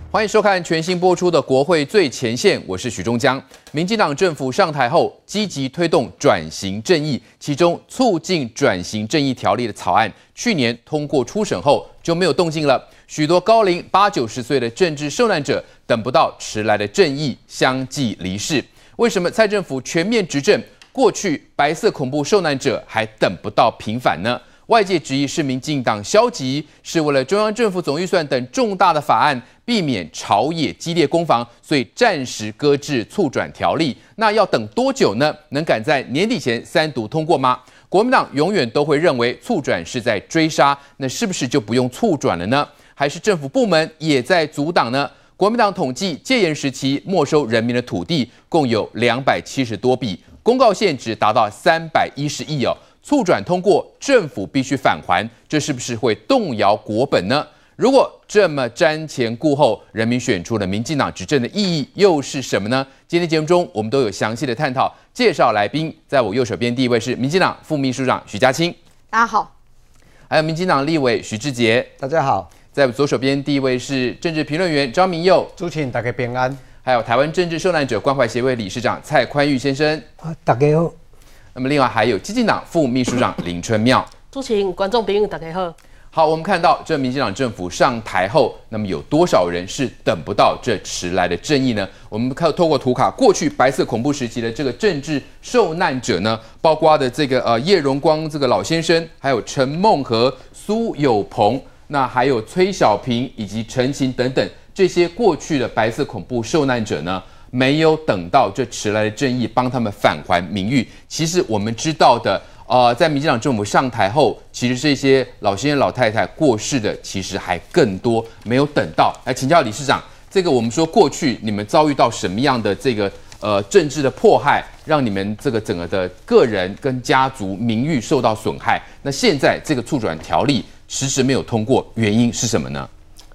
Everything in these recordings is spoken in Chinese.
欢迎收看全新播出的《国会最前线》，我是许忠江。民进党政府上台后，积极推动转型正义，其中促进转型正义条例的草案，去年通过初审后就没有动静了。许多高龄80、90岁的政治受难者等不到迟来的正义，相继离世。为什么蔡政府全面执政，过去白色恐怖受难者还等不到平反呢？外界质疑是民进党消极，是为了中央政府总预算等重大的法案，避免朝野激烈攻防，所以暂时搁置促转条例。那要等多久呢？能赶在年底前3读通过吗？国民党永远都会认为促转是在追杀，那是不是就不用促转了呢？还是政府部门也在阻挡呢？国民党统计戒严时期没收人民的土地共有270多笔，公告限值达到310亿哦。促转通过，政府必须返还，这是不是会动摇国本呢？如果这么瞻前顾后，人民选出了民进党执政的意义又是什么呢？今天节目中我们都有详细的探讨。介绍来宾，在我右手边第一位是民进党副秘书长许家清， 大家好； 还有民进党立委许智杰， 大家好； 在我左手边第一位是政治评论员张明佑， 祝请大家平安； 还有台湾政治受难者关怀协会理事长蔡宽裕先生， 大家好。 那么另外还有基进党副秘书长林春妙， 祝请观众朋友大家好。 好，我们看到这民进党政府上台后，那么有多少人是等不到这迟来的正义呢？我们看透过图卡，过去白色恐怖时期的这个政治受难者呢，包括的这个叶荣光这个老先生，还有陈孟和、苏有朋，那还有崔小平以及陈情等等这些过去的白色恐怖受难者呢，没有等到这迟来的正义帮他们返还名誉。其实我们知道的，在民进党政府上台后，其实这些老先生老太太过世的其实还更多，没有等到。来请教理事长，这个我们说过去你们遭遇到什么样的这个政治的迫害，让你们这个整个的个人跟家族名誉受到损害？那现在这个促转条例迟迟没有通过，原因是什么呢？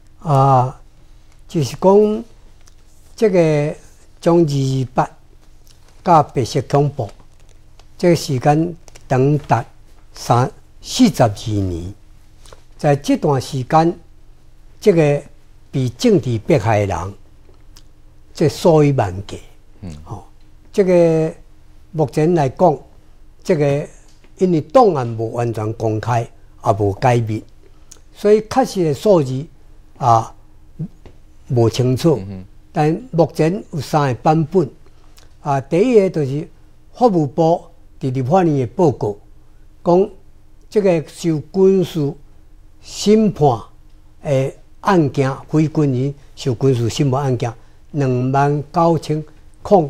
就是讲这个从28到白色恐怖，这个时间长达42年，在这段时间，这个被政治迫害的人，这数以万计。这个目前来讲，这个因为档案无完全公开，也无解密，所以确实的数字无清楚。但目前有3个版本。第一个就是法务部伫立法院的报告，讲这个受军事审判的案件，非军人受军事审判案件29049。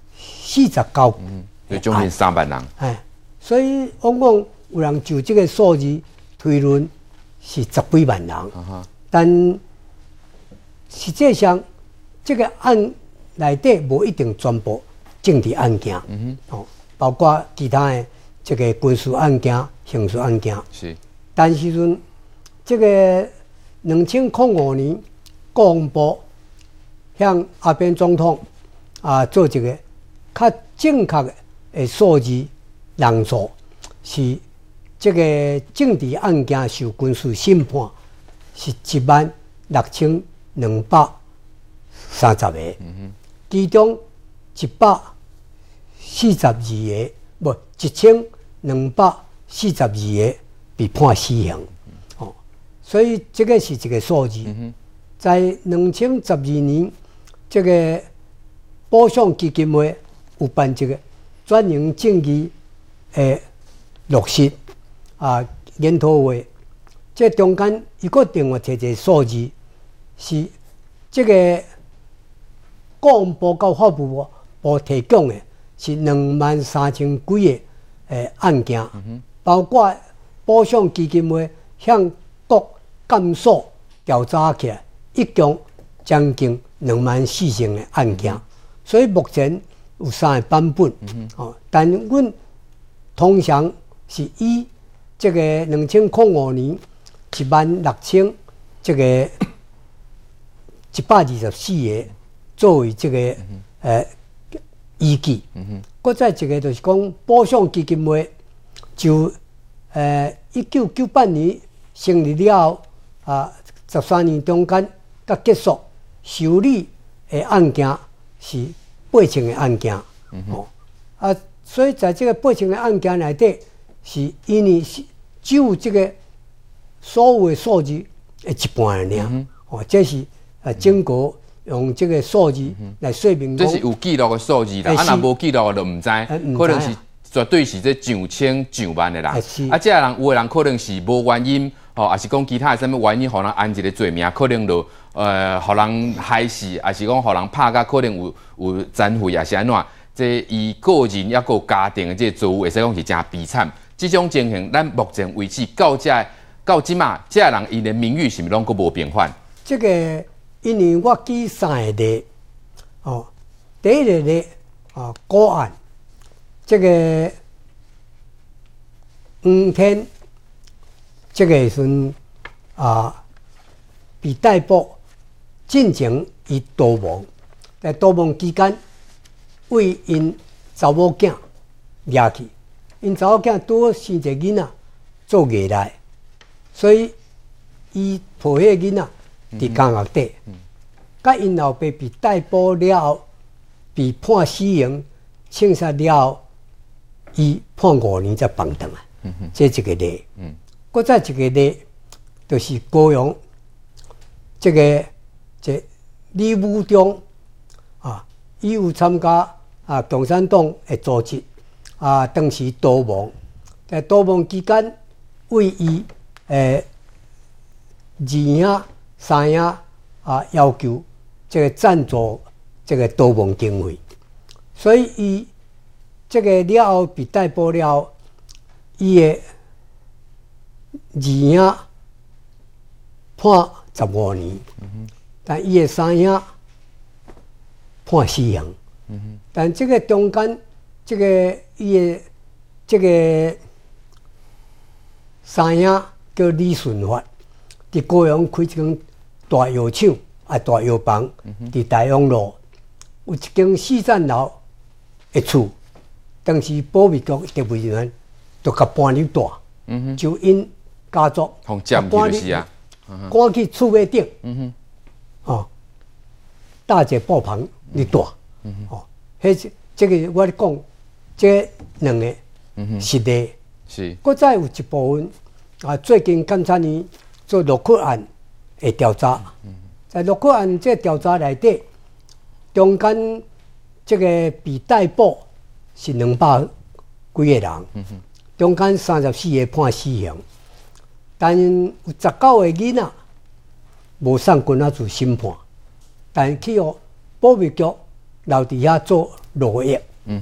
对，将近300人。 所以往往有人就这个数字推论是10几万人，但实际上这个案内底无一定全部政治案件，包括其他的这个军事案件、刑事案件。 是， 但时阵这个2005年，国防部向阿扁总统做一个较正确的数字人数，是这个政治案件受军事审判是16230个，其中142个1242个被判死刑。所以这个是一个数字。在2012年，这个保障基金会有办这个转型正义的落实研讨会，这中间伊个另外提一个数字，是这个国防部到法务部提供的是23000几个案件，包括保障基金会向各监所调查起来，一共将近24000个案件。所以目前有3个版本，但阮通常是以这个2005年16000这个124个作为这个依据。搁再一个就是讲保障基金会就1998年成立了后13年中间甲结束， 受理的案件是8000个案件，所以在这个8000个案件内底，是因为是只有这个所有的数字的一半尔，这是经过用这个数字来说明。 这是有记录的数字啦，若无记录的就唔知，可能是绝对是这上千上万的人。这人有的人可能是无原因，也是讲其他的什么原因，互人安一个罪名，可能就互人害死，也是讲互人拍甲可能有残废，也是安怎？这以个人也个家庭的这作物，会使讲是真悲惨。这种情形，咱目前为止到即马，这人伊的名誉是毋是拢阁无变换？ 这个因为我记3个例，第一个例个案，这个黄天，这个时阵被逮捕，进前伊逃亡，在逃亡期间。为因查某囝掠去，因查某囝拄好生一个囡仔做艺来，所以伊抱迄个囡仔伫监狱底。甲因老爸被逮捕了后，被判死刑，枪杀了后，伊判5年才放倒来。这一个例。搁再一个例，就是高雄这李武忠伊有参加共产党的组织当时逃亡，在逃亡期间，为伊二兄、三兄要求这个赞助这个逃亡经费，所以伊这个了后被逮捕了后，伊的二兄判15年，但伊的三兄判死刑。但这个中间，这个伊的这个三兄叫李顺发，伫高雄开一间大药厂大药房，伫大勇路有一间4层楼的厝，当时保密局特别人员就甲搬入住，就因家族搬去赶去厝尾顶，搭一个布棚入住。这个我讲，这两个实例是。 搁再有一部分最近监察院做陆克案的调查，在陆克案这调查内底，中间这个被逮捕是200几个人，中间34个判死刑，但有19个囡仔无送军仔处审判，但去予保密局。留伫遐做6个月，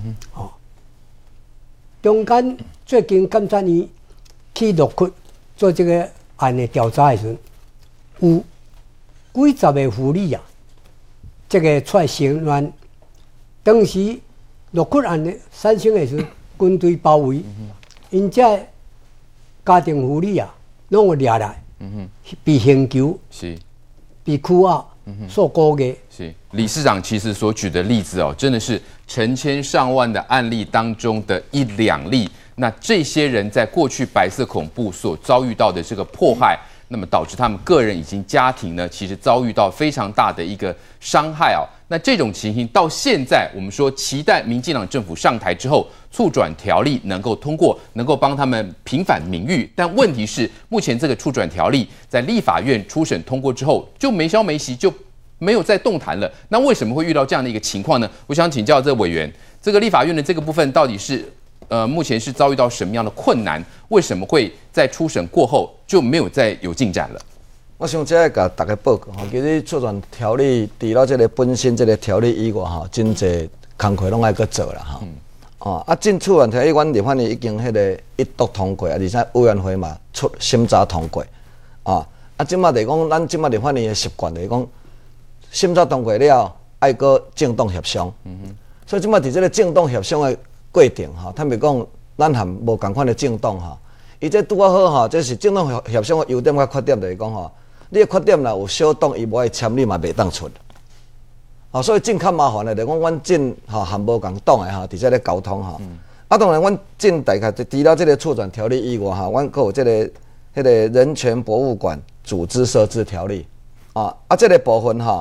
中间最近监察院去陆区做这个案的调查的时候，有几十个妇女这个出来承认，当时陆区案的产生的时候，军队包围，因这家庭妇女拢有抓来，被刑求， 是被拘押。受勾结是理事长其实所举的例子真的是成千上万的案例当中的1、2例。那这些人在过去白色恐怖所遭遇到的这个迫害，那么导致他们个人以及家庭呢，其实遭遇到非常大的一个伤害那这种情形到现在，我们说期待民进党政府上台之后，促转条例能够通过，能够帮他们平反名誉。但问题是，目前这个促转条例在立法院初审通过之后，就没消没息，就没有再动弹了。那为什么会遇到这样的一个情况呢？我想请教这委员，这个立法院的这个部分到底是目前是遭遇到什么样的困难？为什么会在初审过后就没有再有进展了？ 我想这甲大家报告其实促转条例除了这个本身这个条例以外真侪工课拢爱搁做啦进促转条例，阮立法院已经迄个一读通过而且委员会嘛出审查通过即马就是讲，咱即马立法院的习惯就是讲，审查通过了爱搁政党协商，所以即马伫这个政党协商的过程坦白讲，咱含无共款的政党伊这拄啊好这是政党协商的优点甲缺点，就是讲你的缺点若有小党伊无爱签，你嘛袂当出。所以真较麻烦的，就是讲阮真含无共党的伫这个交通当然阮真大概除了这个促转条例以外阮阁有这个迄个人权博物馆组织设置条例这个部分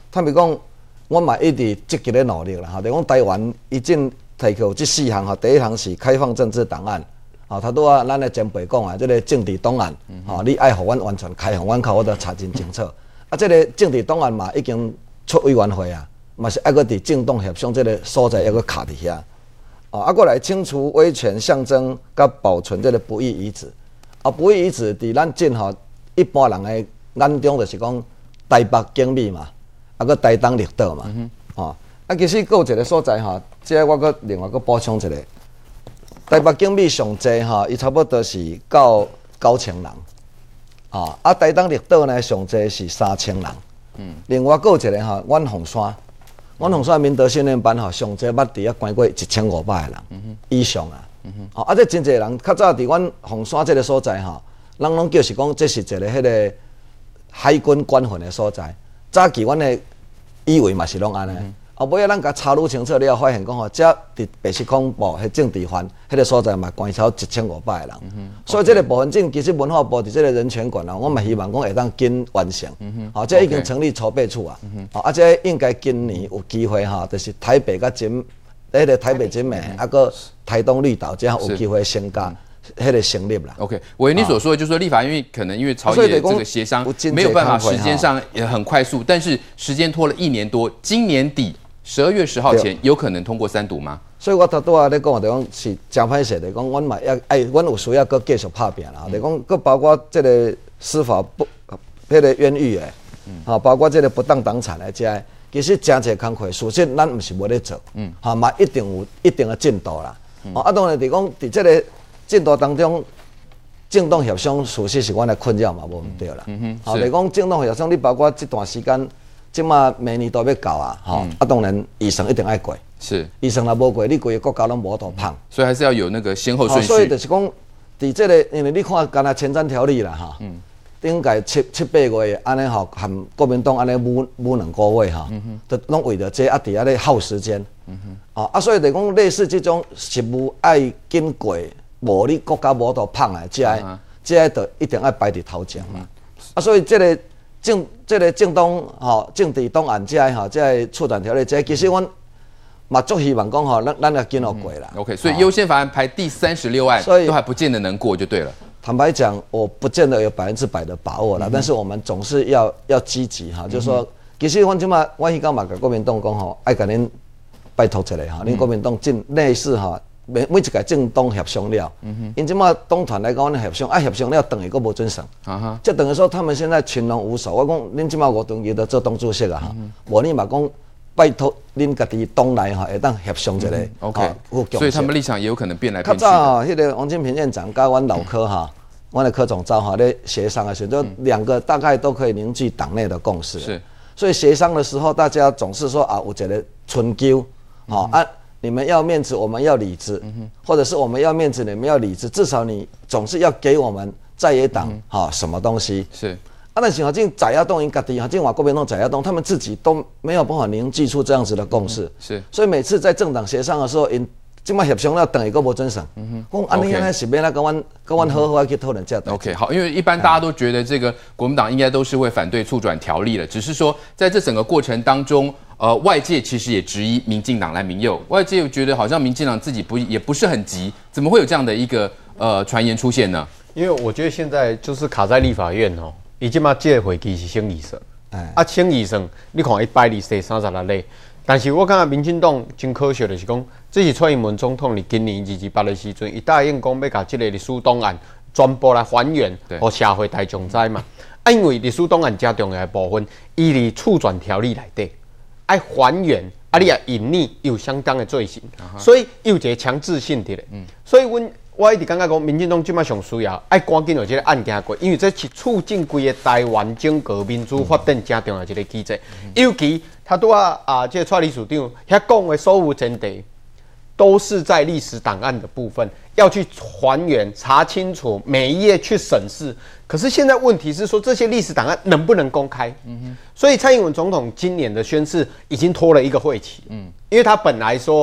坦白讲，我嘛一直积极咧努力啦，就讲台湾已经提起这4项第一项是开放政治档案，他拄啊咱的前辈讲啊，这个政治档案，你爱互阮完全开放，阮靠我都查真清楚。这个政治档案嘛已经出委员会啊，嘛是还搁伫政党协商这个所在还搁卡伫遐。过来清除威权象征，甲保存这个不义遗址。不义遗址伫咱镇一般人的眼中就是讲台北景美嘛，搁台东绿岛嘛。其实还有一个所在这我搁另外搁补充一下，台北景美上济伊差不多是9,000人。台东绿岛呢上济是3,000人。另外还有一个阮凤山。阮凤山民德训练班上济捌伫遐关过1500个人以上啊。这真侪人较早伫阮凤山这个所在人拢叫是讲这是一个迄个海军官训的所在。早期阮的以为嘛是拢安尼，后尾咱甲查愈清楚了，发现讲这伫白色恐怖迄政治犯迄个所在嘛关超1500个人。所以这个部分其实文化部伫这个人权馆我嘛希望讲会当紧完成。这已经成立筹备处啊。这应该今年有机会就是台北甲迄个台北景美，个台东绿岛这样有机会升加。迄个成立啦。 OK， 我你所说的就是说立法院可能因为朝野这个协商没有办法时间上也很快速，但是时间拖了1年多，今年底12月10号前有可能通过3读吗？ 所以我拄啊咧讲，就讲是真歹势的，讲阮嘛要阮有需要搁继续拍拼啦。就讲搁包括这个司法迄个冤狱的，包括这个不当党产的这，其实真侪工课，事实咱毋是无咧做，嘛一定有一定的进度啦。当然就讲伫这个进度当中，政党协商事实是阮的困扰嘛，无毋对啦。就讲政党协商，你包括这段时间，即马明年都要到啊，当然预算一定爱过。 是， 预算若无过，你规个国家拢无度碰。 所以还是要有那个先后顺序。 所以就是讲，伫这个，因为你看，干那前瞻条例啦，顶届7-8月安尼含国民党安尼舞2个月都拢为着这伫遐咧耗时间。所以就讲类似这种实务爱紧过。无你国家无度碰的，这就一定要摆伫头前嘛。所以这个政党政治档案这出版条例，这其实阮嘛足希望讲咱要紧要过啦。 OK， 所以优先法案排第36案，都还不见得能过就对了。 坦白讲，我不见得有100%的把握啦，但是我们总是要积极就是说，其实阮即马我迄天嘛甲国民党讲爱甲恁拜托一下恁国民党进类似每一届政党协商了，因即马党团来讲，协商协商了，等于佫无准算，就等于说他们现在群龙无首。我讲恁即马5场有得做党主席啊，无你嘛讲拜托恁家己党内会当协商一下。 OK， 所以他们立场也有可能变来变去。 较早迄个王金平院长甲阮老柯阮的柯总召咧协商的时候，就2个大概都可以凝聚党内的共识。是，所以协商的时候，大家总是说有一个春秋，你们要面子，我们要理智，或者是我们要面子，你们要理智，至少你总是要给我们在野党什么东西。是，但是这在野党因家己这国民党在野党，他们自己都没有办法凝聚出这样子的共识。是，所以每次在政党协商的时候，因这么协商了，等于佫无准算。讲安尼是要来跟阮好好去讨论这。 OK， 好，因为一般大家都觉得这个国民党应该都是会反对促转条例了，只是说在这整个过程当中。外界其实也质疑民进党来民诱，外界又觉得好像民进党自己也不是很急，怎么会有这样的一个传言出现呢？ 因为我觉得现在就是卡在立法院已经嘛这个会期是省议算，省议算，你看126例，但是我感觉民进党真可惜的是讲，这是蔡英文总统伫今年228的时阵，伊答应讲要把这个历史档案全部来还原，互社会大众知嘛。因为历史档案加重要的部分，伊伫促转条例内底。爱还原，你也隐匿有相当的罪行，所以有一个强制性的。所以我一直感觉讲，民进党即摆上需要爱赶紧有这个案件过，因为这是促进规个台湾整个民主发展正重要一个机制。尤其他拄这个蔡理事长遐讲的所有前提，都是在历史档案的部分要去还原、查清楚，每一页去审视。可是现在问题是说，这些历史档案能不能公开？所以蔡英文总统今年的宣誓已经拖了一个会期。因为他本来说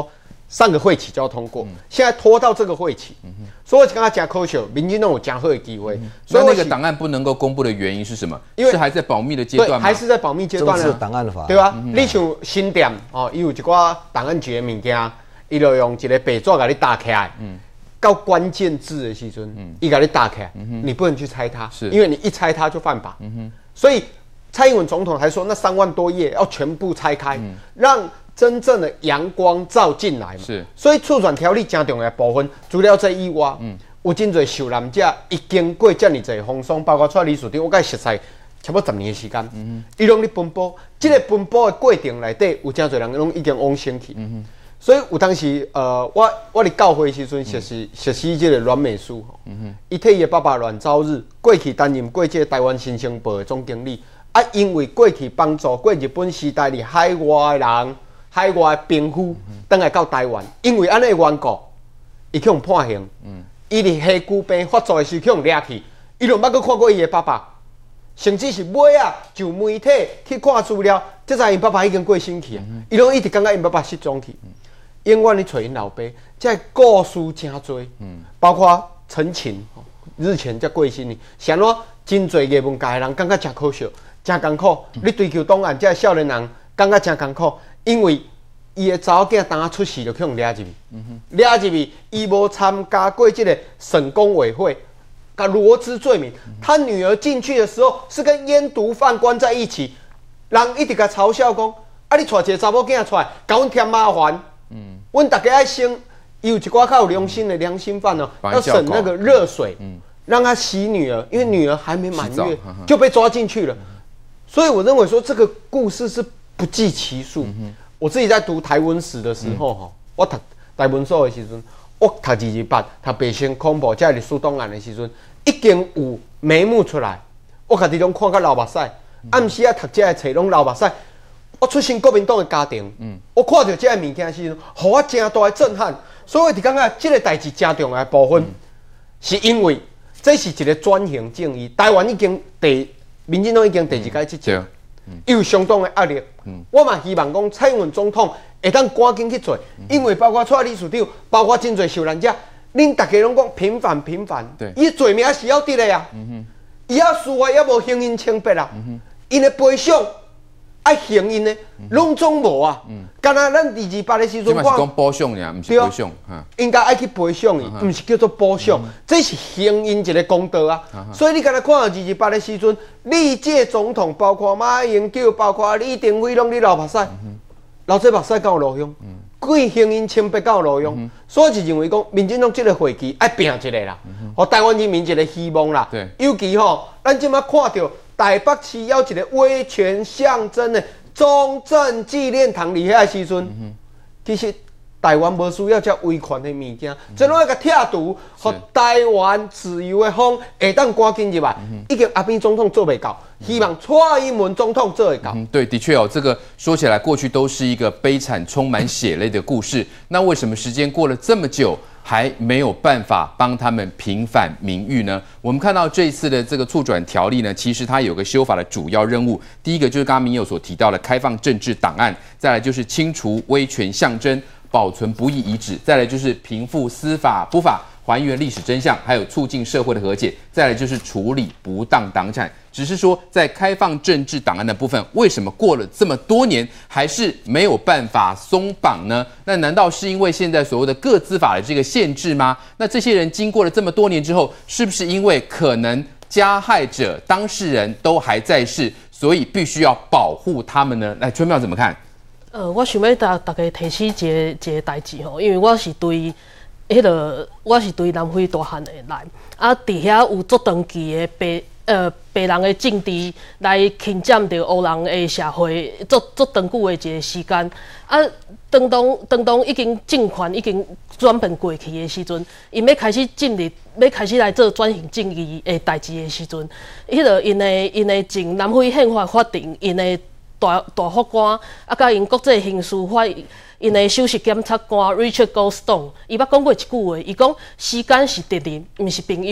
上个会期就要通过，现在拖到这个会期，所以我刚刚讲科学，民进党有加贺的机会。所以那个档案不能够公布的原因是什么？ 因为是还在保密的阶段吗？ 还是在保密阶段政治档案法， 对吧？你像新店哦，伊有一寡档案局的物件，伊就用一个白纸给你打开来，到关键字的时阵，伊给你打开，你不能去拆它，因为你一拆它就犯法。所以蔡英文总统还说，那3万多页要全部拆开，让真正的阳光照进来嘛。 是， 所以促转条例真重要的部分，除了这以外，有真侪受难者已经过这么侪风霜，包括蔡理事长，我甲伊熟悉差不多10年的时间，伊拢咧奔波，这个奔波的过程内底，有真侪人拢已经往生去。所以有当时，我伫教会时阵学习这个阮美书，伊替伊的爸爸阮朝日过去担任过这个台湾新生报的总经理，啊，因为过去帮助过日本时代里海外的人。海外的兵夫倒来到台湾，因为安尼的缘故，伊去用判刑。伊伫下久病发作的时去用抓去，伊就捌去看过伊的爸爸，甚至是尾啊就媒体去看资料，才知因爸爸已经过身去啊。伊拢一直感觉因爸爸失踪去，永远去找因老爸。这故事真多，包括陈情日前才过身呢，像怎真侪艺文界的人感觉真可笑、真艰苦。你追求档案，这少年人感觉真艰苦。因为伊的查某囝当出事就去用抓入去，抓入去，伊无参加过这个省工委会，甲罗织罪名。他女儿进去的时候是跟烟毒犯关在一起，人一直甲嘲笑讲：啊，你带一个查某囝出来，甲阮添麻烦。阮大家爱省，有一寡较有良心的良心犯哦，要省那个热水，让他洗女儿，因为女儿还没满月就被抓进去了。所以我认为说这个故事是不计其数。我自己在读台湾史的时候，我读台湾史的时阵，我读228，读北新恐怖，在历史档案的时阵，已经有眉目出来。我家己拢看到流目屎，暗时啊读这个册拢流目屎。我出身国民党的家庭，我看到这个物件时阵，互我真大的震撼。所以我就感觉这个代志真重要的部分，是因为这是一个转型正义。台湾已经民进党已经第2届执政。有相当的压力，我嘛希望讲蔡英文总统会当赶紧去做，因为包括蔡理事长，包括真侪受难者，恁大家拢讲平反，伊罪名是要得的呀，伊要司法也无刑因清白啦，因的赔偿爱刑因的拢总无啊，敢若咱228的时阵， 这嘛是讲补偿呀，不是赔偿， 应该爱去赔偿伊，不是叫做补偿，这是刑因一个公道啊。所以你敢若看到228的时阵，历届总统包括马英九，包括李登辉，拢咧流目屎，流这目屎敢有路用？贵刑因清白敢有路用？所以就认为讲，民进党这个会期爱拼一个啦，互台湾人民一个希望啦。尤其咱即马看到台北市要一个威权象征的中正纪念堂里遐时阵，其实台湾无需要遮威权的物件，这拢要甲拆除，互台湾自由的风会当赶紧入来。已经阿扁总统做袂到，希望蔡英文总统做会到。 对，的确这个说起来，过去都是一个悲惨、充满血泪的故事。那为什么时间过了这么久，还没有办法帮他们平反名誉呢？我们看到这一次的这个促转条例呢，其实它有个修法的主要任务，第一个就是刚刚民友所提到的开放政治档案，再来就是清除威权象征，保存不义遗址，再来就是平复司法不法，还原历史真相，还有促进社会的和解，再来就是处理不当党产。只是说，在开放政治档案的部分，为什么过了这么多年还是没有办法松绑呢？那难道是因为现在所谓的个资法的这个限制吗？那这些人经过了这么多年之后，是不是因为可能加害者、当事人都还在世，所以必须要保护他们呢？来，春妙怎么看？ 我想要大家提起一个代志吼，因为我是对我是对南非大汉的来，伫遐有足长期的白人的政治来侵占着黑人的社会，足长久的一个时间。当已经政权已经转变过去的时阵，因要开始要开始来做转型正义的代志的时阵，因的前南非宪法法庭，因的大法官甲因国际刑事法。因的首席检察官 Richard Goldstone， 伊捌讲过一句话，伊讲时间是敌人，毋是朋友。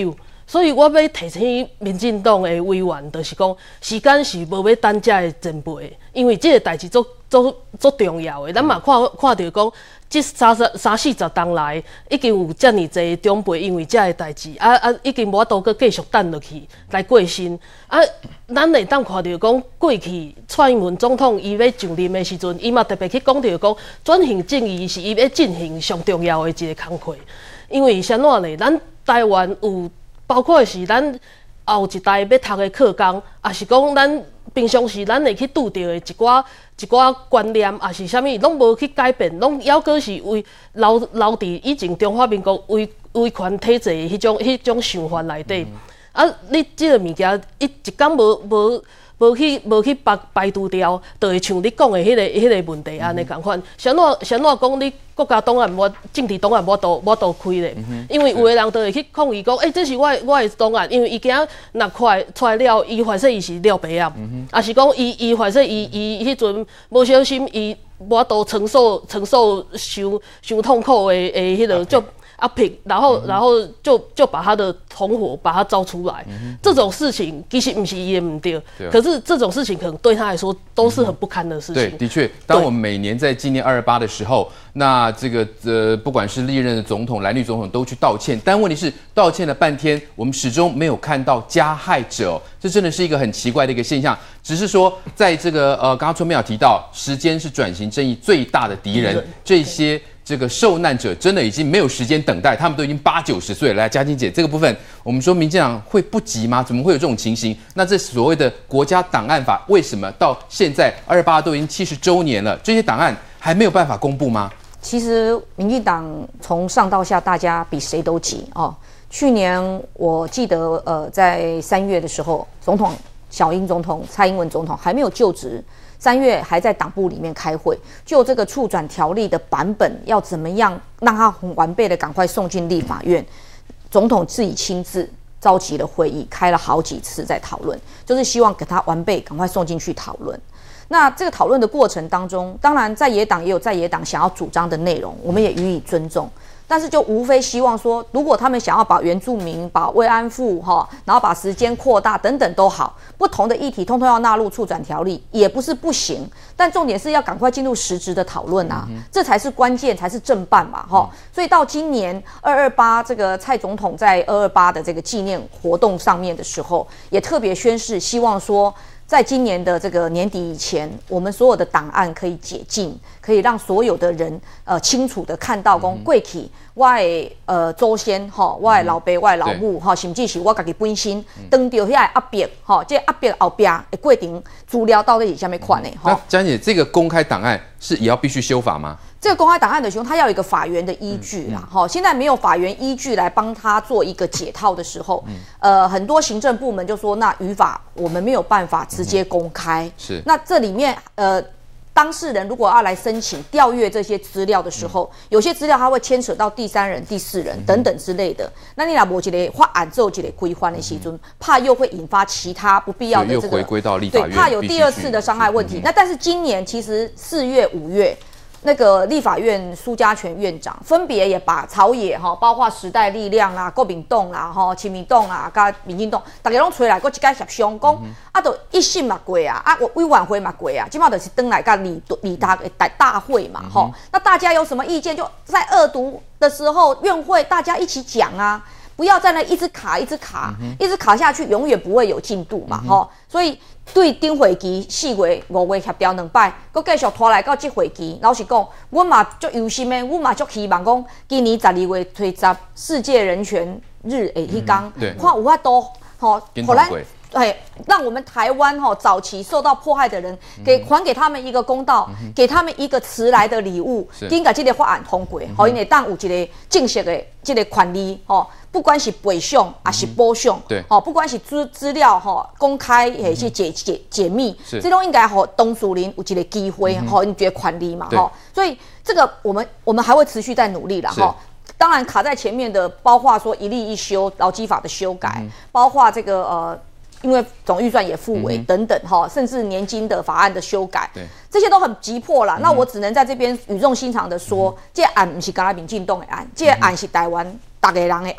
所以我要提醒民进党的委员，就是讲时间是无要等这的前辈，因为这个代志足重要的。咱嘛看到讲，这三四十冬来，已经有遮尔侪长辈因为这个代志，已经无法度继续等落去来过身。咱会当看到讲，过去蔡英文总统伊要上任的时阵，伊嘛特别去讲到讲，转型正义是伊要进行上重要的一个工课。因为是安怎呢？咱台湾有包括是咱后一代要读的课纲，也是讲咱平常时咱会去拄到的一寡观念，也是啥物，拢无去改变，拢犹阁是为留伫以前中华民国威权体制的迄种想法内底。你即个物件，一天无去排除掉，就会像你讲的迄个问题安尼共款。谁怎讲你国家档案政治档案无度开咧？因为有的人就会去抗议讲，这是我的档案，因为伊今仔拿出来了，伊反说伊是廖白啊，也是讲伊反说伊迄阵无小心，伊无度承受伤痛苦的迄个就。压迫，然后就把他的同伙把他招出来，这种事情其实不是伊的唔对，可是这种事情可能对他来说都是很不堪的事情。 对，的确，当我们每年在纪念228的时候，那这个不管是历任的总统、蓝绿总统都去道歉，但问题是道歉了半天，我们始终没有看到加害者，这真的是一个很奇怪的一个现象。只是说，在这个刚刚春梅有提到，时间是转型正义最大的敌人，这些。这个受难者真的已经没有时间等待，他们都已经80、90岁了。来，嘉欣姐，这个部分我们说民进党会不急吗？怎么会有这种情形？那这所谓的国家档案法，为什么到现在228都已经70周年了，这些档案还没有办法公布吗？ 其实民进党从上到下，大家比谁都急哦。去年我记得在3月的时候，小英总统、蔡英文总统还没有就职。3月还在党部里面开会，就这个促转条例的版本要怎么样让它很完备的赶快送进立法院，总统自己亲自召集了会议，开了好几次在讨论，就是希望给它完备，赶快送进去讨论。那这个讨论的过程当中，当然在野党也有在野党想要主张的内容，我们也予以尊重。但是就无非希望说，如果他们想要把原住民、把慰安妇然后把时间扩大等等都好，不同的议题通通要纳入促转条例，也不是不行。但重点是要赶快进入实质的讨论啊，这才是关键，才是正办嘛所以到今年228这个蔡总统在228的这个纪念活动上面的时候，也特别宣示，希望说。在今年的这个年底以前，我们所有的档案可以解禁，可以让所有的人清楚的看到讲过去我的祖先我的老爸、我的老母甚至是我自己本身当到遐个压迫这压迫后边的过程资料到底是什么款的那江姐，这个公开档案是也要必须修法吗？ 这个公开档案的时候，它要有一个法源的依据啦。现在没有法源依据来帮他做一个解套的时候，很多行政部门就说，那语法我们没有办法直接公开。 是。 那这里面当事人如果要来申请调阅这些资料的时候，有些资料它会牵扯到第3人、第4人等等之类的。那你若无一个法案做一个规范的时阵，怕又会引发其他不必要的这个回归到立法院， 对，怕有第2次的伤害问题。那但是今年其实4月、5月。那个立法院苏家全院长分别也把朝野包括时代力量啦、国民党啦、亲民党啦、跟民进党，大家拢出来，搁一届协商讲，就一审嘛过啊，委员会嘛过啊，今嘛就是登来个立大大会嘛，那大家有什么意见，就在2读的时候院会大家一起讲啊，不要在那一直卡、一直卡下去，永远不会有进度嘛，所以。对顶会期4月、5月协调2摆，佮继续拖来到这会期。老实讲，我嘛足忧心的，我嘛足希望讲，今年12月推10世界人权日的迄天，看有法度互咱让我们台湾早期受到迫害的人，还给他们一个公道，给他们一个迟来的礼物，紧把这个法案通过，好，因为当有一个正式的这个权利不管是赔偿还是补偿， 对， 不管是资料公开还是解密，这都应该和当事人有一个机会因觉权利嘛，所以这个我们还会持续在努力啦，当然卡在前面的，包括说一例一修劳基法的修改，包括这个因为总预算也复委等等甚至年金的法案的修改，这些都很急迫啦。那我只能在这边语重心长的说，这案不是刚才民进党的案，这案是台湾大家人的案，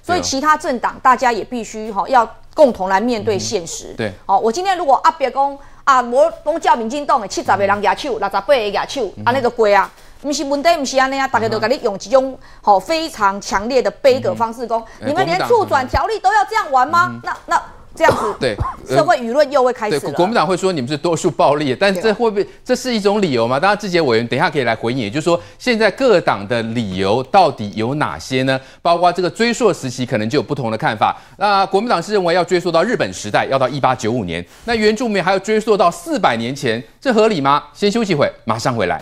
所以其他政党大家也必须要共同来面对现实。 对， 我今天如果别讲我讲叫民进党的70个人举手，68个举手，安尼就过啊。不是问题，不是安尼啊，大家都给你用这种非常强烈的杯葛方式，讲你们连促转条例都要这样玩吗？那这样子， 对， 社会舆论又会开始了。 国民党会说你们是多数暴力，但这会不会这是一种理由吗？当然，志杰委员等一下可以来回应，也就是说，现在各党的理由到底有哪些呢？包括这个追溯时期可能就有不同的看法。那国民党是认为要追溯到日本时代，要到1895年，那原住民还要追溯到400年前，这合理吗？先休息会，马上回来。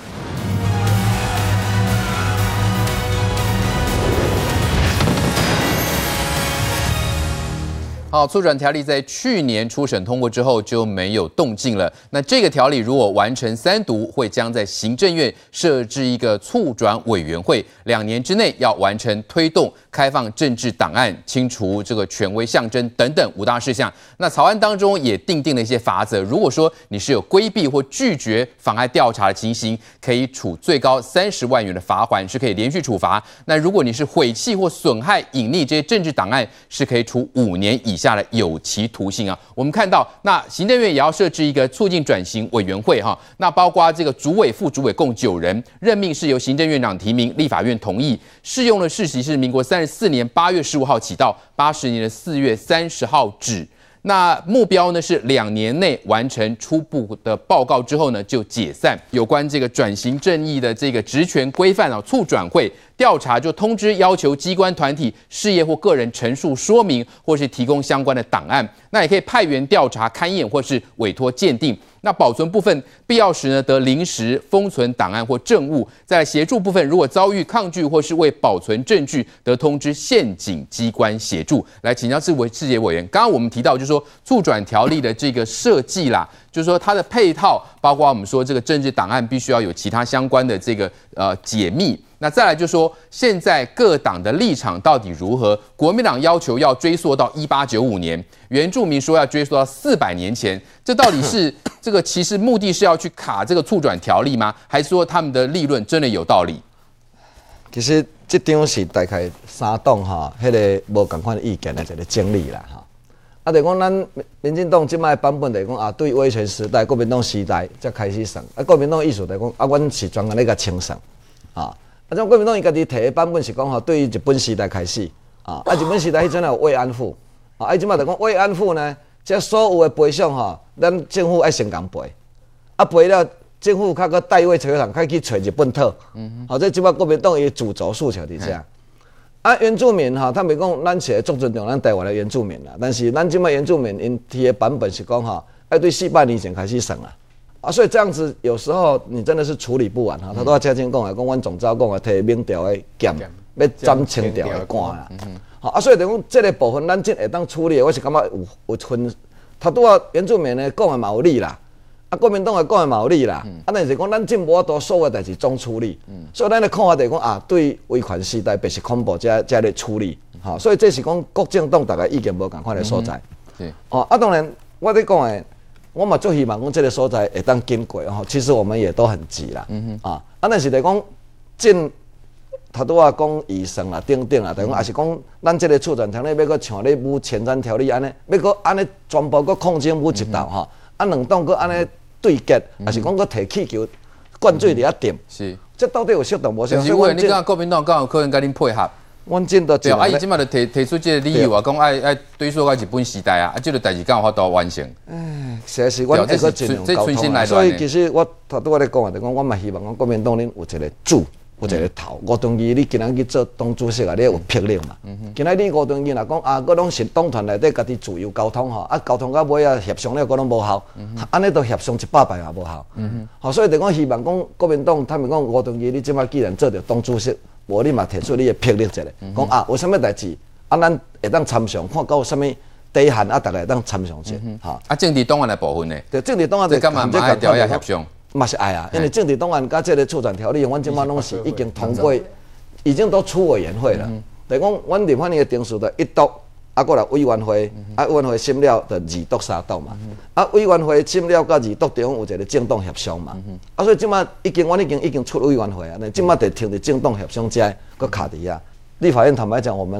好，促转条例在去年初审通过之后就没有动静了。那这个条例如果完成3读，会将在行政院设置一个促转委员会，2年之内要完成推动开放政治档案、清除这个权威象征等等5大事项。那草案当中也订定了一些法则，如果说你是有规避或拒绝妨碍调查的情形，可以处最高30万元的罚款，是可以连续处罚。那如果你是毁弃或损害、隐匿这些政治档案，是可以处5年以下的有期徒刑啊。我们看到，那行政院也要设置一个促进转型委员会哈，那包括这个主委、副主委共9人，任命是由行政院长提名，立法院同意，适用的事期是民国34年8月15号起到80年的4月30号止。那目标呢是2年内完成初步的报告之后呢就解散。有关这个转型正义的这个职权规范啊，促转会调查就通知要求机关团体、事业或个人陈述说明，或是提供相关的档案。那也可以派员调查、勘验或是委托鉴定。那保存部分必要时呢，得临时封存档案或证物。在协助部分，如果遭遇抗拒或是为保存证据，得通知县警机关协助。来请教志杰委员，刚刚我们提到就是说促转条例的这个设计啦，就是说它的配套，包括我们说这个政治档案必须要有其他相关的这个解密。那再来就是说，现在各党的立场到底如何？国民党要求要追溯到1895年，原住民说要追溯到400年前，这到底是这个其实目的是要去卡这个促转条例吗？还是说他们的立论真的有道理？ 其实这张是大概3党迄个无共款意见的一个整理啦啊，就讲咱民进党即摆版本就讲对威权时代、国民党时代才开始算，国民党意思就讲阮是专门咧甲清算啊。像国民党伊家己摕的版本是讲对于日本时代开始日本时代迄阵有慰安妇即摆就讲慰安妇呢，这所有的赔偿咱政府爱先共赔，赔了政府较个代位找人，较去找日本讨，这即摆国民党伊主轴诉求伫遮。原住民他们讲咱是足尊重咱台湾的原住民啦，但是咱即摆原住民因提的版本是讲要对400年前开始算所以这样子有时候你真的是处理不完他都要嘉庆讲的，讲阮总召讲的摕明朝的剑，要斩清朝的官啦。所以就讲这个部分咱真会当处理的，我是感觉有分。他拄啊原住民的讲的嘛有理啦，国民党的讲的嘛有理啦。但是讲咱真无法度所有代志总处理，所以咱的看法就是讲对威权时代白色恐怖这来处理。所以这是讲各政党大家意见无共款的所在。当然我咧讲的。我嘛最希望讲这个所在会当经过其实我们也都很急啦，但是就讲进他都讲医生啦、等等啦，就讲也是讲咱这个促转条例要搁像咧舞前瞻条例安尼，要搁安尼全部搁控制舞一道2党搁安尼对决，也是讲搁摕气球灌水伫遐点，是，这到底有适当无适当？ 所以你讲国民党敢有可能甲恁配合？ 阮真的对伊即马就提出这个理由讲爱追溯到日本时代这个代志敢有法度完成？ 实在是阮会搁尽量沟通所以其实我头拄仔咧讲就讲，我嘛希望讲国民党恁有一个主，有一个头。吴敦义你今仔去做党主席你有魄力嘛？今仔你吴敦义若讲佫拢是党团内底家己自由沟通交通到尾协商了佫拢无效，安尼都协商100摆也无效。所以就讲希望讲国民党他们讲吴敦义你即马既然做着党主席。无你嘛提出你的魄力一个，讲有啥物代志咱会当参详，看到有啥物底线大家会当参详者。 政治档案的部分呢？ 对，政治档案就干嘛爱调协商？ 嘛是爱因为政治档案甲这个促转条例，阮即摆拢是已经通过，已经都出委员会了。就讲阮立法院的定数的1读，过来委员会，委员会审了就2读3读嘛。委员会审了到2读中有一个政党协商嘛。所以即摆阮已经出委员会即摆得听着政党协商遮，搁卡伫遐。立法院坦白讲，我们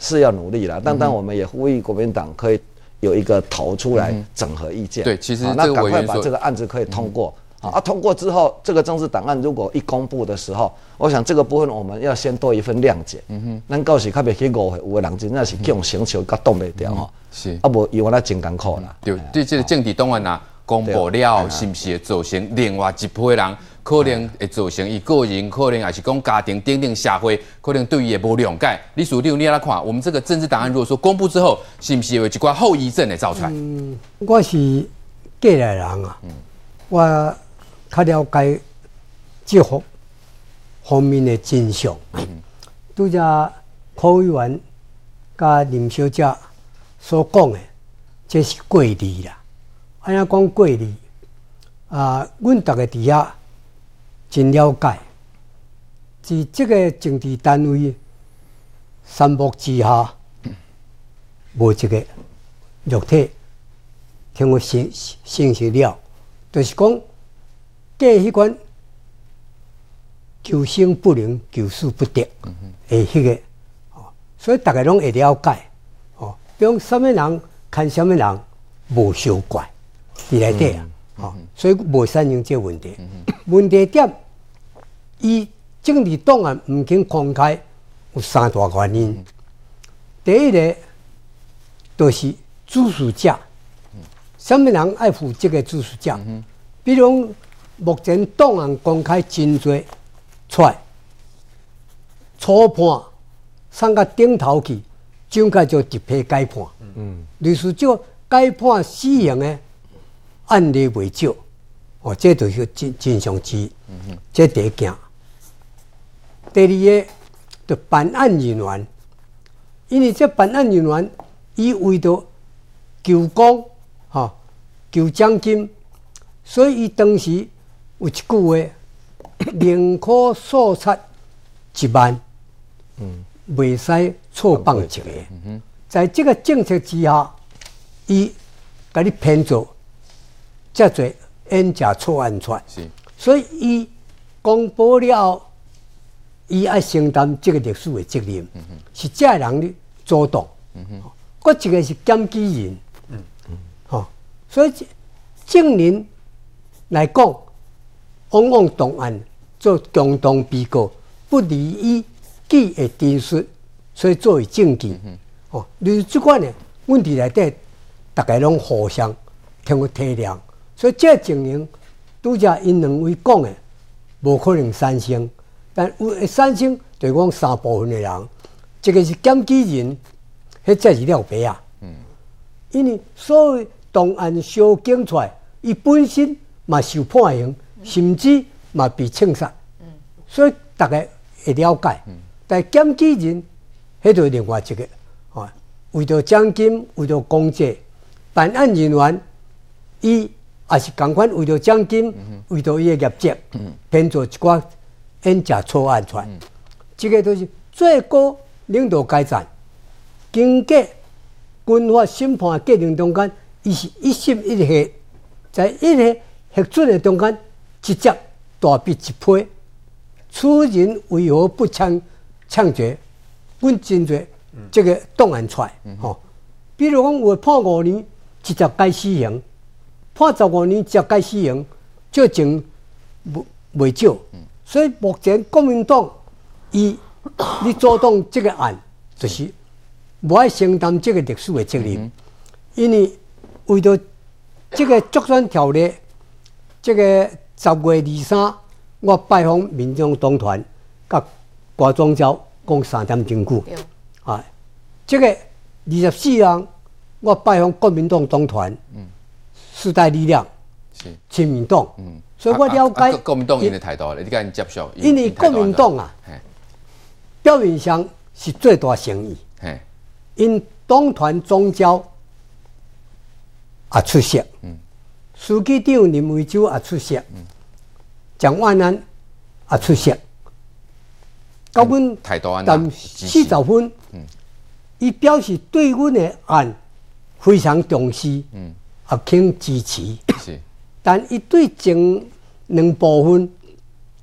是要努力了，但我们也呼吁国民党可以有一个头出来整合意见。 对，其实那赶快把这个案子可以通过。通过之后，这个政治档案如果一公布的时候，我想这个部分我们要先多一份谅解。咱到时较袂去误会，有的人真正是强成笑，甲挡袂掉吼。 是， 无伊原来真艰苦啦。 对，这个政治档案啊，公布了，是不是会造成另外一批人？可能会造成伊个人，可能也是讲家庭等等社会，可能对伊也无谅解。李属你来看，我们这个政治档案如果说公布之后，是不是有一寡后遗症会造出来？ 我是过来人啊，我较了解这方面的真相。拄只柯委员甲林小姐所讲的，这是过理啦。安尼讲过理啊，阮大家伫遐真了解，在这个政治单位三幕之下，无一个肉体听我信息了，就是讲过迄款求生不能，求死不得的迄个，所以大家拢会了解。比如什么人看什么人无相怪伫内底啊，所以无产生这问题。问题点，伊政治档案唔肯公开，有三大原因。第一个就是主事者，什么人爱负这个主事者？比如目前档案公开真多出来，初判送到顶头去，蒋介石一批改判。类似这改判死刑的案例未少。这就是真相之一。这第一件。第二个，就办案人员，因为这办案人员，伊为着求公，求奖金，所以伊当时有一句话：宁可错杀1万，袂使错放一个。在这个政策之下，伊甲你骗做遮侪冤假错案出来，所以伊公布了后，伊爱承担这个历史的责任，是这人的主动。搁一个是检举人，所以证人来讲，往往档案做共同被告，不利于记的陈述，所以作为证据。就是这款呢，问题内底，大家拢互相通过体谅，所以这情形，拄则因两位讲的，无可能产生。但有产生，就是讲三部分的人，一个是检举人，迄才是了白啊。因为所有档案烧检出来，伊本身嘛受判刑，甚至嘛被枪杀。所以大家会了解。但检举人，迄就是另外一个。为着奖金，为着公职，办案人员，伊也是同款为着奖金，为着伊的业绩，编做一寡冤假错案出来。这个都是最高领导阶层经过军法审判的过程中间，伊是一心一意，在一个核准的中间，直接大笔一批，此人为何不枪决？阮真侪。这个档案出来，比如讲有判5年，直接改死刑；判15年，直接改死刑，这情未少。所以目前国民党你主动这个案，就是无爱承担这个历史的责任，因为为着这个作选条例，这个10月23，我拜访民众党团，甲瓜庄礁讲3点钟久。这个24人，我拜访国民党党团，时代力量，亲民党，所以我了解国民党因的态度，你敢接受？ 因为国民党啊，表面上是最大诚意，因党团总召也出席，书记长林维洲也出席，蒋万安也出席，到阮但40分。伊表示对阮的案非常重视，也肯支持。但伊对前2部分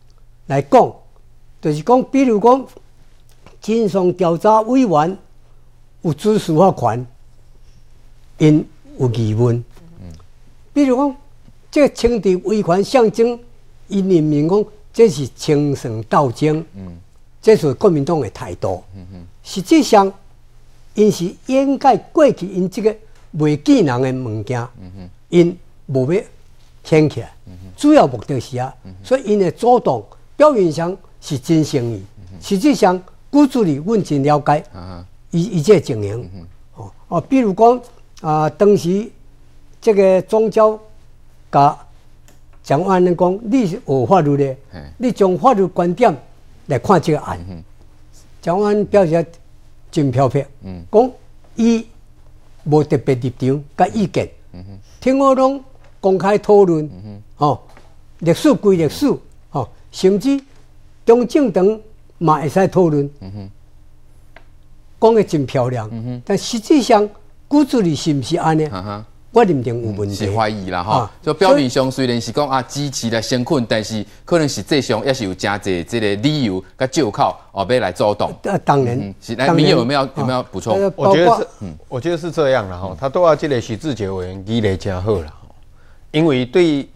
来讲，就是讲，比如讲，真相调查委员有知识法权，因有疑问。比如讲，这个清治威权象征，因人民讲这是清算斗争，这是国民党的态度。实际上，因是掩盖过去因这个未见人的物件，因无要掀起来。主要目的是所以因的主动表面上是真诚意，实际上骨子里阮真了解伊这情形。比如讲当时这个宗教甲蒋万安讲，你是学法律的，你从法律观点来看这个案。蒋万安表示真漂泊，讲伊无特别立场甲意见，听我拢公开讨论，历史归历史，甚至中正堂嘛会使讨论，讲得真漂亮，但实际上骨子里是不是安尼？我认定有问题， 是怀疑啦哈。就表面上虽然是讲支持来先困，但是可能实际上也是有真侪这个理由甲借口要来阻挡。 当然， 来民友有没有补充？ 我觉得是这样啦哈。他都要这个许志杰委员议得真好啦，因为对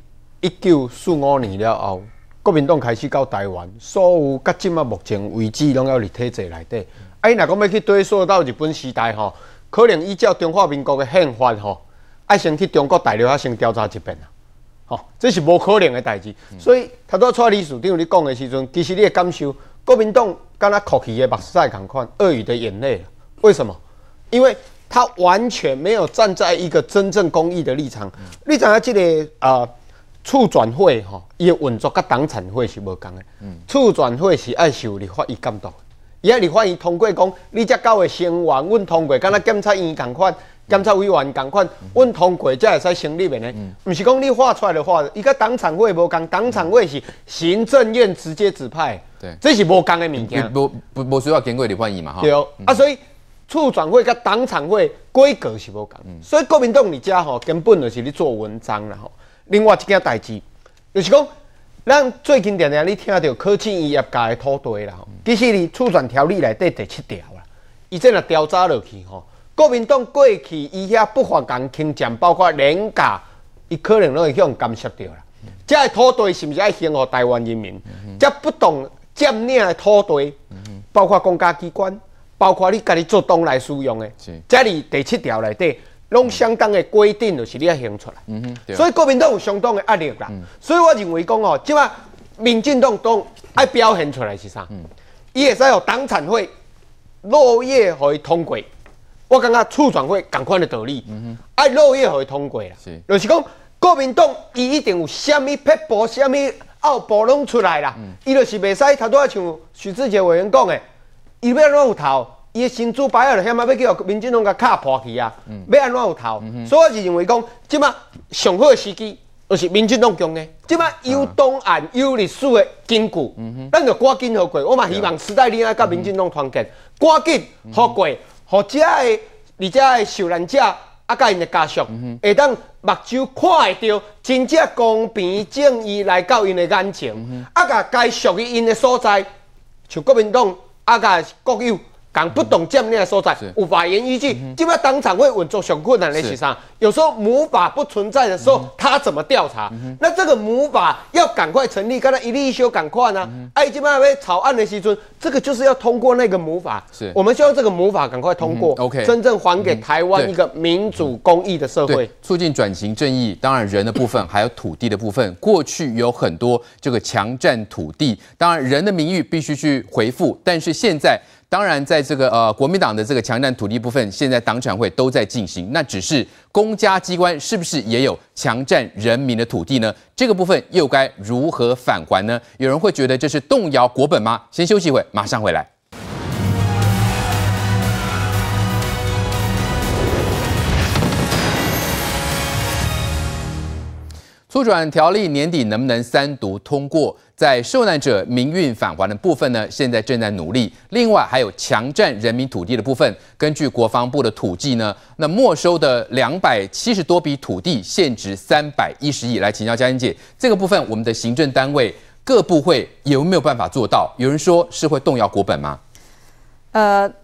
1945年了后，国民党开始到台湾，所有甲即马目前为止拢要入体制内底。伊若讲要去追溯到日本时代吼，可能依照中华民国的宪法吼。爱先去中国大陆先调查一遍啦，这是无可能的代志。所以他都蔡理事长你讲的时阵，其实你的感受，国民党敢若哭泣的目屎同款，鳄鱼的眼泪。为什么？因为他完全没有站在一个真正公益的立场。你知影这个促转会伊的运作甲党产会是无共的。促转会是爱受立法院监督，伊爱立法院通过讲，你遮交的成员，阮通过，敢若检察院同款。检察委员同款，阮通过才会使成立的呢。不是讲你画出来的画，伊甲党产会无共，党产会是行政院直接指派，对，这是无共的物件。 无需要经过立法院嘛， 对所以促转会甲党产会规格是无共，所以国民党你家根本就是咧做文章啦另外一件代志，就是讲，咱最近常常你听到科技业界的土地啦其实你促转条例内底第7条啦，伊这若调查落去国民党过去伊遐不法共倾占，包括廉价，伊可能拢会向干涉掉啦。这个土地是毋是爱还予台湾人民？这不懂占领的土地，包括公家机关，包括你家己做党来使用的，这里第7条内底，拢相当的规定，就是你要还出来。所以国民党有相当的压力啦。所以我认为讲即摆民进党都爱表现出来是啥？伊会使有党产会落叶互伊通过。我感觉促转会同款的道理，落叶互伊通过啦，就是讲国民党伊一定有虾米撇步、虾米奥步拢出来啦，伊就是袂使头拄仔像许志杰委员讲的，伊要安怎有头，伊的新主摆了，险要叫民进党甲卡破去啊，要安怎有头？所以我是认为讲，即马上好的时机就是民进党强的，即马有档案、有历史的根据，咱就赶紧好过。我嘛希望时代力量甲民进党团结，赶紧好过。互遮个，而且个受难者甲因的家属，会当目睭看会到真正公平正义来到因的眼前，甲该属于因的所在，像国民党甲国有讲不懂占领的所在，有法源依据。即摆当场会运作上困难的是啥？有时候母法不存在的时候，他怎么调查？那这个母法要赶快成立，跟他一例一休赶快呢？即摆要草案的时阵，这个就是要通过那个母法。我们希望这个母法赶快通过，OK，真正还给台湾一个民主公益的社会， 促进转型正义。当然人的部分还有土地的部分，过去有很多这个强占土地，当然人的名誉必须去回复，但是现在。当然，在这个国民党的这个强占土地部分，现在党产会都在进行，那只是公家机关是不是也有强占人民的土地呢？这个部分又该如何返还呢？有人会觉得这是动摇国本吗？先休息一会，马上回来。促转条例年底能不能3读通过？在受难者民运返还的部分呢，现在正在努力。另外还有强占人民土地的部分，根据国防部的统计呢，那没收的270多笔土地，现值310亿。来请教嘉欣姐，这个部分我们的行政单位各部会有没有办法做到？有人说是会动摇国本吗？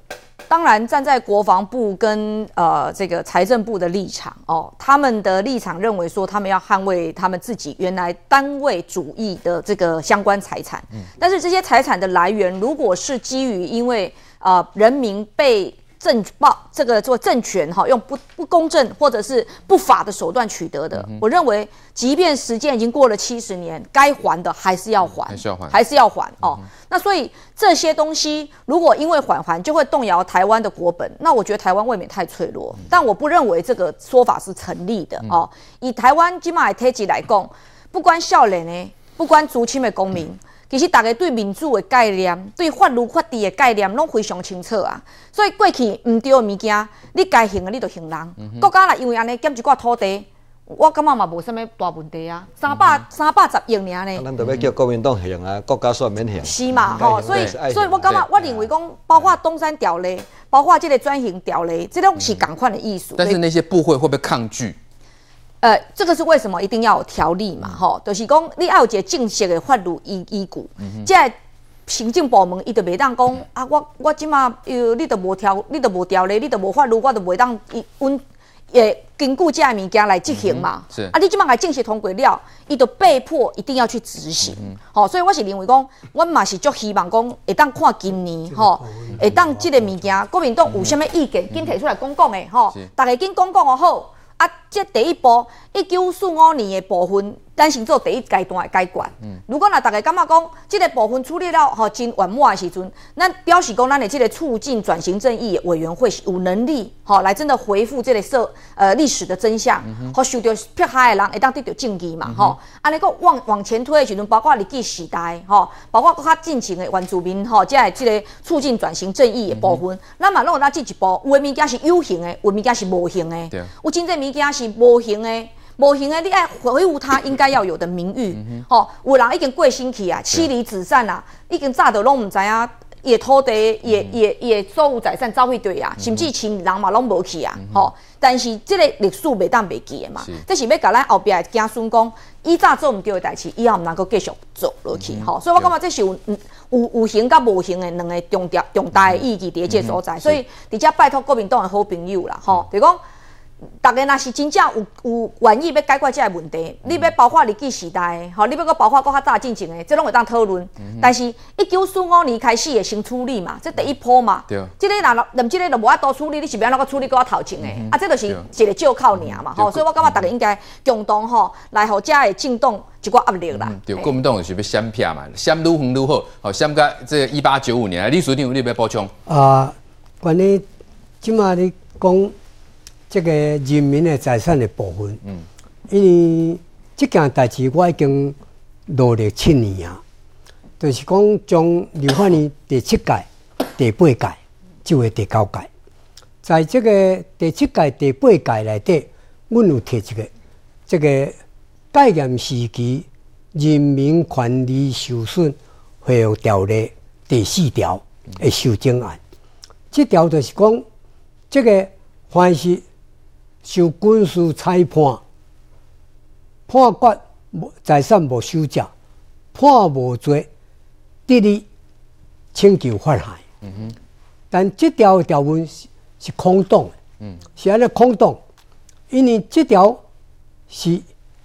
当然站在国防部跟这个财政部的立场哦，他们的立场认为说他们要捍卫他们自己原来单位主义的这个相关财产，但是这些财产的来源如果是基于因为人民被这个做政权用不公正或者是不法的手段取得的，我认为即便时间已经过了70年，该还的还是要还，还是要还哦。那所以这些东西如果因为缓还就会动摇台湾的国本，那我觉得台湾未免太脆弱。但我不认为这个说法是成立的哦。以台湾今嘛的体制来讲，不管少年的，不管族亲的公民。其实大家对民主的概念、对法律法治的概念，拢非常清楚啊。所以过去唔对的物件，你该行的你就行人。国家啦，因为安尼减一寡土地，我感觉嘛无啥物大问题啊。310亿尔呢。 咱就要叫国民党行啊，国家煞免行。 是嘛吼，所以我感觉，我认为讲，包括东山条例，包括这个专行条例，这拢是同款的意思。 但是那些部会会不会抗拒？ 这个是为什么一定要有条例嘛？吼，就是讲你要有一个正式的法律依据，即个行政部门伊就袂当讲啊，我即马你都无条例，你都无法律，我就袂当根据这物件来执行嘛。 是啊，你即马来正式通过了，伊就被迫一定要去执行。吼，所以我是认为讲，我嘛是足希望讲会当看今年吼，会当即个物件，国民党有啥物意见，紧提出来讲的吼，大家紧讲好。啊，这第一步，1945年的部分，咱先做第一阶段的解决。如果大家感觉讲，这个部分处理了真圆满的时阵，咱表示讲，咱的这个促进转型正义委员会是有能力，来真的回复这个历史的真相，受到迫害的人会当得到正义嘛，安尼个往前推的时阵，包括日据时代，包括较进前的原住民，这个促进转型正义的部分，咱嘛拢有咱这一步，有的物件是有形的，有的物件是无形的，有真正物件是无形的。无形的，你爱维护他应该要有的名誉。有人已经过身去啊，妻离子散啊，已经早就拢唔知啊，伊的土地、伊所有财产走去对啊，甚至亲人嘛拢无去啊。但是这个历史袂当袂记的嘛，这是要甲咱后壁的子孙讲，以早做唔对的代志，以后唔能够继续做落去。所以我感觉这是有形甲无形的两个重大的意义伫这所在。所以伫遮拜托国民党的好朋友啦，就讲。大家若是真正有愿意要解决这个问题，你要包括日据时代的，你要搁包括搁较早进前的，这拢会当讨论。但是1945年开始的先处理嘛，这第一波嘛。对。这个任这个就无法度处理，你是要安怎个处理搁较头前的？这就是一个借口尔嘛。所以我感觉大家应该共同来互遮的震动一寡压力啦。 对，国民党就是要闪票嘛，闪愈远愈好，闪到这个1895年，李书记有你要补充？ 关于即马你讲。这个人民的财产的部分，因为这件代志我已经努力7年啊，就是讲从立法院第7届、第8届，就会第9届，在这个第7届、第8届内底，阮有提一个这个戒严时期人民权利受损恢复条例第4条的修正案，这条就是讲这个凡是受军事裁判判决财产无收缴，判无罪，得以请求法害。但这条条文是空洞的，是安尼空洞，因为这条是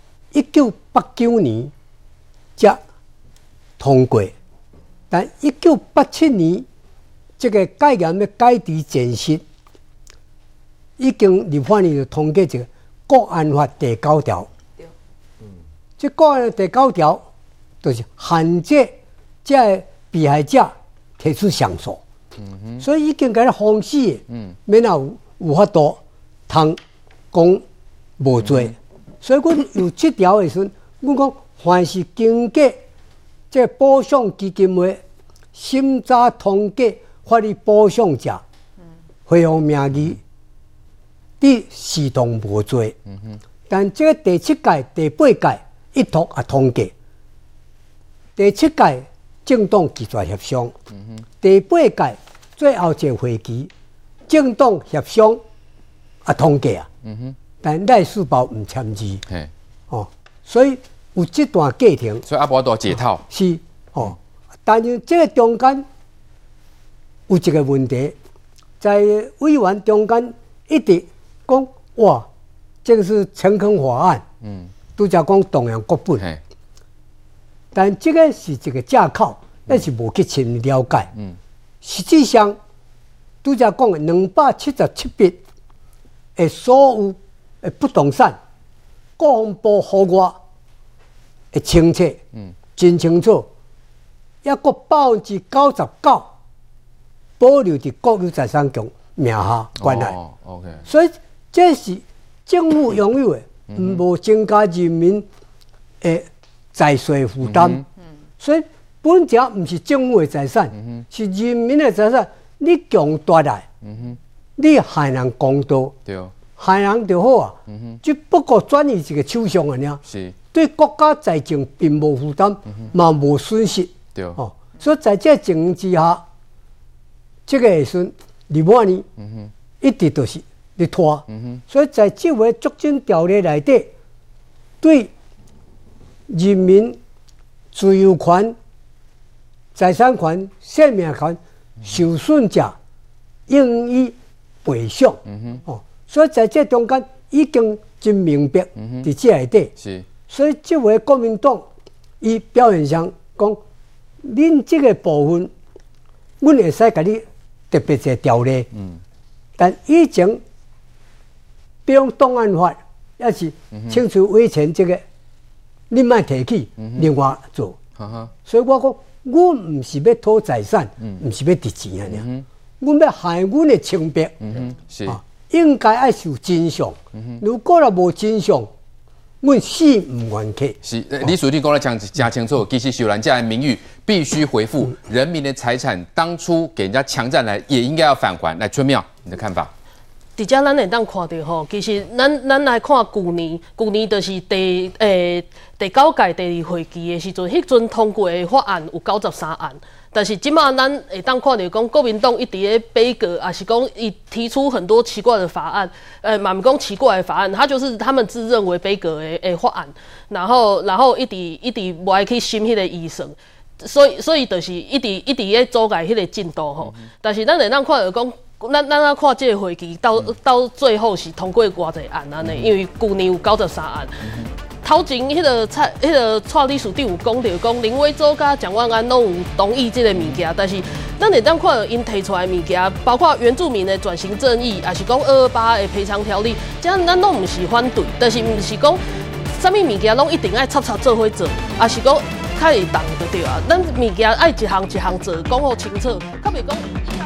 1989年才通过，但1987年这个戒严的改制前夕。已经立法院就通过一个《国安法》第9条，这《国安法》第9条就是限制这被害者提出上诉，所以已经给他封死的，免有法度通讲无罪。所以阮有这条的时阵，阮讲凡是经过这保障基金会审查通过法律保障者，恢复名义。你视同无罪，但这个第7届、第8届一同也通过。第7届政党拒绝协商，第8届最后一个会期政党协商也通过啊。但赖世宝唔签字，所以有这段过程。 所以阿伯都解套。 是但是这个中间有一个问题， 在委员中间一直讲哇，这个是陈坑法案，都叫讲动用国本，但这个是一个架构，但是无去深入了解。实际上，都叫讲277笔的所有的不动产，国防部予我的清册，真清楚，抑个99%保留伫国有财产局名下管内。 OK， 所以这是政府拥有的，无增加人民的财税负担。所以本者不是政府的财产，是人民的财产。你强夺来，你害人公道，害人就好啊。只不过转移一个手上而已，对国家财政并无负担，嘛无损失。所以在这情形之下，这个时阵立法院一直都是咧拖。所以在这回促进条例内底，对人民自由权、财产权、生命权受损者应予赔偿。所以在这中间已经真明白伫这内底。所以这回国民党伊表现上讲，恁这个部分，阮会使甲你特别一个条例。但以前比如档案法，也是清除威权这个，你莫提起，另外做。所以我讲，阮唔是要讨财产，唔是要值钱啊！阮要害阮的清白，应该爱受真相。如果若无真相，阮死唔愿去。 是李署长讲了讲清楚，其实秀兰家的名誉必须回复，人民的财产当初给人家强占来，也应该要返还。来，春妙，你的看法？ 伫遮咱会当看到吼，其实咱来看旧年就是第9届第2会期的时阵，迄阵通过的法案有93案，但是即马咱会当看到讲国民党一直咧背锅，也是讲伊提出很多奇怪的法案，嘛毋讲奇怪的法案，他就是他们自认为背锅的法案，然后一直无爱去审迄个议程。所以就是一直咧阻碍迄个进度吼，但是咱会当看到讲。咱看这个会期到最后是通过偌济案安尼，因为旧年有93案。头前迄个蔡理事长有讲到讲林威洲甲蒋万安拢有同意这个物件，但是咱会当看到因提出来的物件，包括原住民的转型正义，也是讲228的赔偿条例，这样咱拢毋是反对，但是毋是讲啥物物件拢一定爱插做伙做，也是讲较会动就对啊。咱物件爱一项一项做，讲好清楚，较袂讲。